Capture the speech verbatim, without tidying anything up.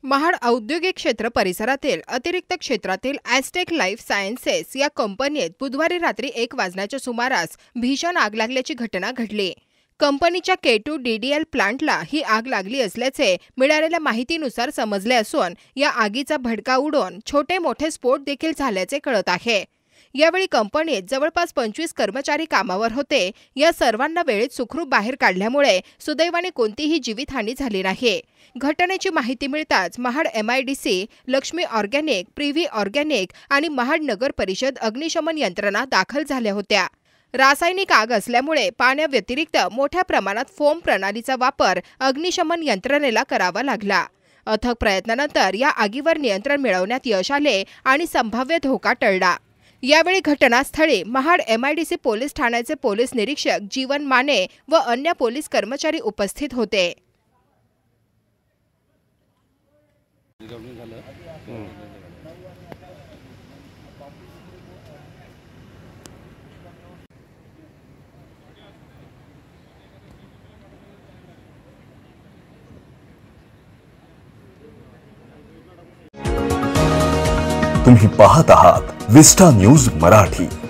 महाड औद्योगिक क्षेत्र परिसरातील अतिरिक्त क्षेत्रातील ॲस्टेक लाईफ सायन्सेस या कंपनीत बुधवारी रात्री एक वाजण्याच्या सुमारास भीषण आग लागल्याची घटना घडली। कंपनीच्या K two D D L प्लांटला ही आग लागली असल्याचे मिळालेल्या माहितीनुसार समजले असून या आगीचा भडका उडून छोटे मोठे स्फोट देखील झाल्याचे कळत आहे। यावेळी कंपनीत जवळपास पंचवीस कर्मचारी कामावर होते। या सर्वांना वेळेत सुखरूप बाहेर काढल्यामुळे सुदैवाने कोणतीही जीवितहानी झाली नाही। घटनेची माहिती मिळताच Mahad M I D C, Laxmi organic, Privi organic आणि महाड नगर परिषद अग्निशमन यंत्रणा दाखल झाल्या होत्या। रासायनिक आग असल्यामुळे पाण्याव्यतिरिक्त मोठ्या प्रमाणात फोम प्रणालीचा वापर अग्निशमन यंत्रणेला करावा लागला। अथक प्रयत्नानंतर या आगीवर नियंत्रण मिळवण्यात यश आले आणि संभाव्य धोका टळला। यावेळी घटनास्थळी Mahad M I D C police ठाण्याचे पोलीस निरीक्षक जीवन माने व अन्य पोलीस कर्मचारी उपस्थित होते। तुम्ही पाहत आहात विस्टा न्यूज मराठी।